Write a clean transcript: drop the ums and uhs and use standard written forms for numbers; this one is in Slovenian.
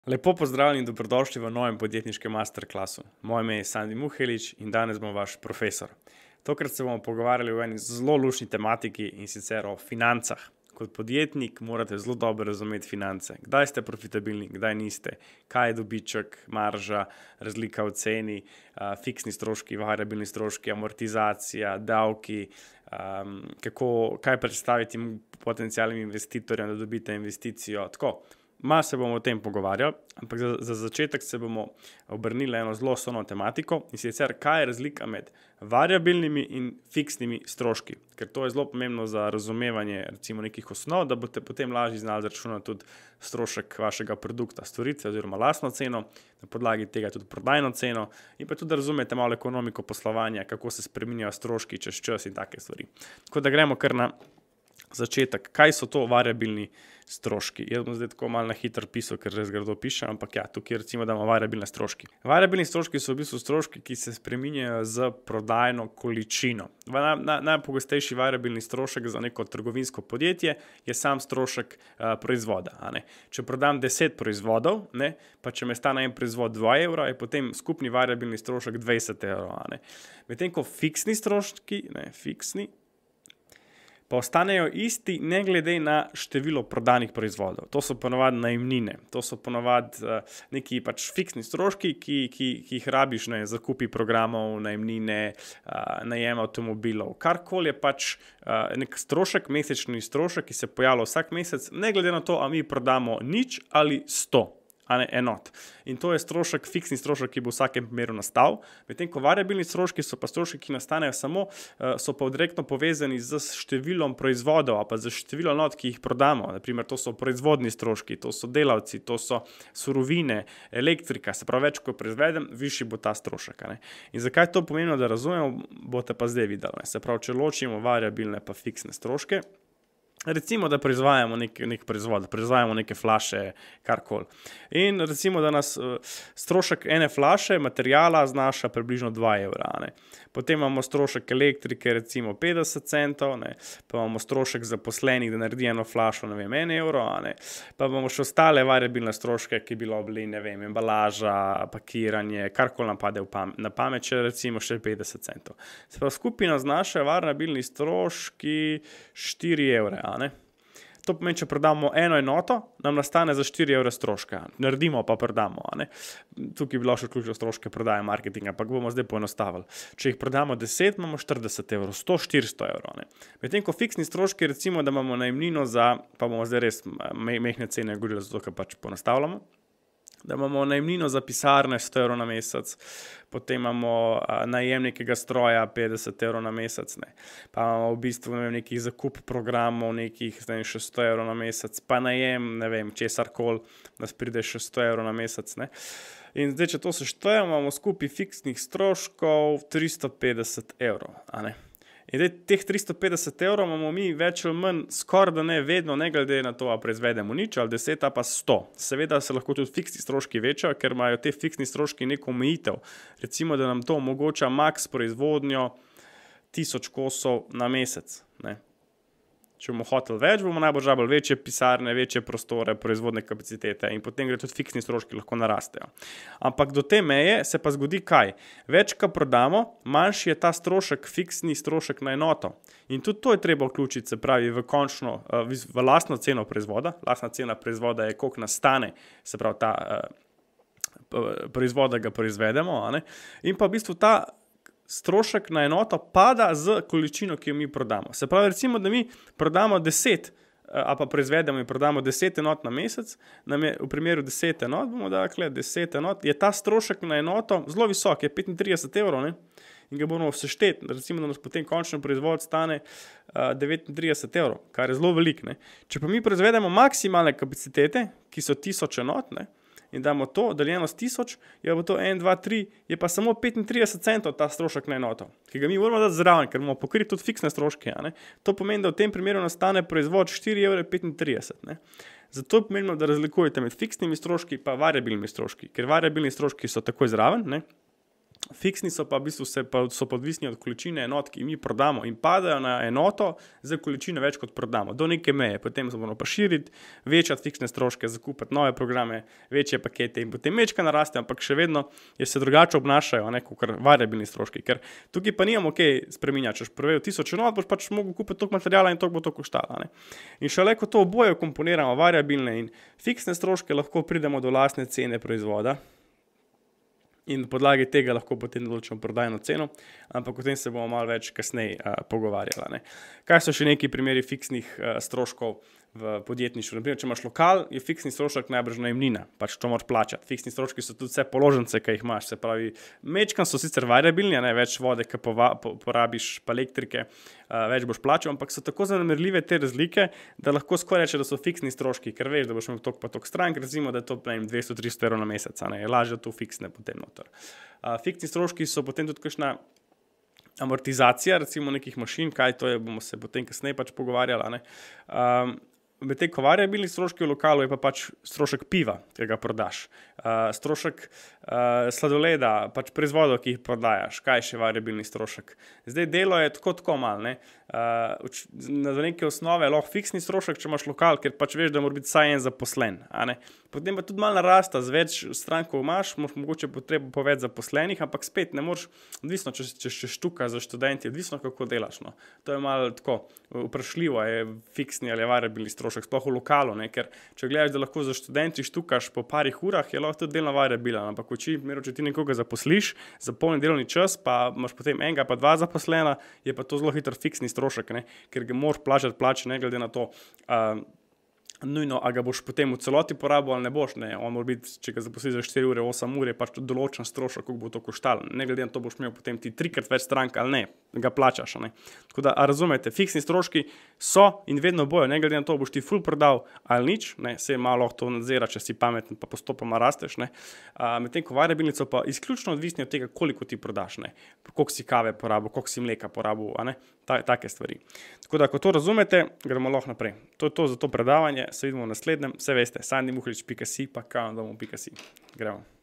Lepo pozdravljeni in dobrodošli v novem podjetniškem masterclassu. Moje ime je Sandi Muhelič in danes bom vaš profesor. Tokrat se bomo pogovarjali o eni zelo luštni tematiki in sicer o financah. Kot podjetnik morate zelo dobro razumeti finance. Kdaj ste profitabilni, kdaj niste, kaj je dobiček, marža, razlika v ceni, fiksni stroški, variabilni stroški, amortizacija, davki, kaj predstaviti potencialnim investitorjem, da dobite investicijo. Tako. Malo se bomo o tem pogovarjali, ampak za začetek se bomo obrnili eno zelo osnovno tematiko in sicer, kaj je razlika med variabilnimi in fiksnimi stroški. Ker to je zelo pomembno za razumevanje recimo nekih osnov, da boste potem lažje znali zaračunati tudi strošek vašega produkta, storitve oziroma lastno ceno, na podlagi tega tudi prodajno ceno in pa tudi da razumete malo ekonomiko poslovanja, kako se spreminjajo stroški čez čas in take stvari. Tako da gremo kar na začetek. Kaj so to variabilni stroški? Jaz bom zdaj tako malo na hitro pisal, ker res grdo pišem, ampak ja, tukaj recimo damo variabilne stroški. Variabilni stroški so v bistvu stroški, ki se spreminjajo z prodajno količino. Najpogostejši variabilni strošek za neko trgovinsko podjetje je sam strošek proizvoda. Če prodam 10 proizvodov, pa če me stane en proizvod 2 evra, je potem skupni variabilni strošek 20 evrov. Medtem ko fiksni stroški, pa ostanejo isti ne glede na število prodanih proizvodov. To so ponovadi najemnine, to so ponovadi neki fiksni stroški, ki jih rabiš za kupi programov, najemnine, najem avtomobilov. Karkoli je nek strošek, mesečni strošek, ki se pojavlja vsak mesec, ne glede na to, ali mi prodamo nič ali 100. Enot. In to je strošek, fiksni strošek, ki bo v vsakem primeru nastal. Medtem ko variabilni stroški so pa stroški, ki nastanejo samo, so pa direktno povezani z številom proizvodov ali pa z številom enot, ki jih prodamo. Naprimer, to so proizvodni stroški, to so delavci, to so surovine, elektrika. Se pravi, več ko proizvedem, višji bo ta strošek. In zakaj to pomembno, da razumemo, boste pa zdaj videli. Se pravi, če ločimo variabilne pa fiksne stroške, recimo, da proizvajamo nek proizvod, proizvajamo neke flaše, karkoli. In recimo, da nas strošek ene flaše materijala znaša približno 2 evra. Potem imamo strošek elektrike recimo 50 centov, pa imamo strošek zaposlenih, da naredi eno flašo, 1 evro, pa imamo še ostale variabilne stroške, ki bi bili, embalaža, pakiranje, karkoli nam pade na pamet, če recimo še 50 centov. Se pravi, skupaj nas znašajo variabilni stroški 4 evre. To pomeni, če prodamo eno enoto, nam nastane za 4 evre stroška. Naredimo pa prodamo. Tukaj bi bilo še vključno stroške prodaje marketinga, ampak bomo zdaj poenostavili. Če jih prodamo 10, imamo 40 evrov, 100-400 evrov. Medtem ko fiksni stroški, recimo, da imamo najemnino za, pa bomo zdaj res mehne cene govorili, zato ker poenostavljamo, da imamo najemnino za pisarne 100 evrov na mesec, potem imamo najem nekega stroja 50 evrov na mesec, pa imamo v bistvu nekih zakup programov, nekih še 100 evrov na mesec, pa najem, česarkoli, nas pride še 100 evrov na mesec. In zdaj, če to seštejemo, imamo skupaj fiksnih stroškov 350 evrov. In zdaj, teh 350 evrov imamo mi več ali manj skoraj da ne vedno, ne glede na to, ali proizvedemo nič ali 10 ali pa 100. Seveda se lahko tudi fiksni stroški večajo, ker imajo te fiksni stroški neko omejitev. Recimo, da nam to omogoča max proizvodnjo 1000 kosov na mesec. Če bomo hoteli več, bomo najbolj žabali večje pisarne, večje prostore, proizvodne kapacitete in potem gre tudi fiksni stroški lahko narastejo. Ampak do te meje se pa zgodi kaj? Več, ko prodamo, manjši je ta strošek, fiksni strošek na enoto. In tudi to je treba vključiti, se pravi, v lastno ceno proizvoda. Lastna cena proizvoda je, koliko nas stane, se pravi, ta proizvod, da ga proizvedemo. In pa v bistvu ta strošek na enoto pada z količino, ki jo mi prodamo. Se pravi, recimo, da mi prodamo 10, ali pa proizvedemo in prodamo 10 enot na mesec, nam je v primeru 10 enot, bomo dakle 10 enot, je ta strošek na enoto zelo visok, je 35 evrov, in ga bomo sešteti. Recimo, da nas potem končni proizvod stane 39 evrov, kar je zelo velik. Če pa mi proizvedemo maksimalne kapacitete, ki so 1000 enot, in damo to, deljeno s 1000, je pa to 1, 2, 3, je pa samo 35 centov ta strošek na enoto, ki ga mi moramo dati zraven, ker moramo pokriti tudi fiksne stroške. To pomeni, da v tem primeru nastane proizvod 4,35 evra. Zato je pomembno, da razlikujete med fiksnimi stroški pa variabilnimi stroški, ker variabilni stroški so takoj zraven, Fiksni so pa v bistvu so podvisni od količine enot, ki mi prodamo in padajo na enoto za količino več, kot prodamo. Do neke meje, potem se moramo pa širiti, večati fiksne stroške, zakupiti nove programe, večje pakete in potem mečka naraste, ampak še vedno se drugače obnašajo, kot variabilni stroški, ker tukaj pa nimamo kaj spreminjati. Če boš prevedel 1000 enot, boš pač mogel kupiti toliko materiala in toliko bo to koštalo. In šele ko to oboje komponiramo, variabilne in fiksne stroške, lahko pridemo do lastne cene proizvoda. In na podlagi tega lahko potem določimo prodajno ceno, ampak o tem se bomo malo več kasneje pogovarjali. Kaj so še neki primeri fiksnih stroškov v podjetništvu? Naprimer, če imaš lokal, je fiksni strošek najbrž najemnina, pač to moraš plačati. Fiksni stroški so tudi vse položnice, ki jih imaš, se pravi, mečkam so sicer variabilni, več vode, ki porabiš, pa elektrike, več boš plačal, ampak so tako zanemarljive te razlike, da lahko skoraj reče, da so fiksni stroški, ker veš, da boš imel toliko pa toliko strank, recimo, da je to 200-300 evrov na mesec, je lažje to fiksne potem noter. Fiksni stroški so potem tudi kakšna amortizacija, recimo nekih mašin, kaj to je, bomo se potem kasneje pač pogovarjali. Medtem ko variabilni stroški v lokalu je pa pač strošek piva, ki ga prodaš, strošek sladoleda, pač proizvodov, ki jih prodajaš, kaj je še variabilni strošek. Zdaj delo je tako malo, na neke osnove je lahko fiksni strošek, če imaš lokal, ker pač veš, da mora biti vsaj en zaposlen. Potem pa tudi malo narasta, z več strankov imaš, mogoče potrebo po več zaposlenih, ampak spet ne moreš, odvisno, če štuka za študenti, odvisno kako delaš. To je malo tako vprašljivo, je fiksni ali variabilni strošek, sploh v lokalu, ker če gledaš, da lahko za študenti štukaš po parih urah, je lahko tudi delno variabilen, ampak če ti nekoga zaposliš za polni delovni čas, pa imaš potem enega pa dva zaposlena, je pa to zelo hitro fiksni strošek, ker ga moraš plačati plače, ne glede na to, nujno, a ga boš potem v celoti porabil ali ne boš, on mora biti, če ga zaposliš za 4 ure, 8 ure, pač to določen strošek, koliko bo to koštalo, ne glede na to boš imel potem ti 3-krat več strank ali ne, ga plačaš, Tako da, razumete, fiksni stroški so in vedno bojo, ne glede na to, boš ti ful prodal ali nič, se malo lahko to nadzira, če si pameten, pa postopoma rasteš, medtem ko variabilni so pa izključno odvisni od tega, koliko ti prodaš, koliko si kave porabil, koliko si mleka porabil, take stvari. Tako da, ko to razumete, gremo lahko naprej. To je to za to predavanje, se vidimo v naslednjem, vse veste, sandimuhlič.si pa countdown.si. Gremo.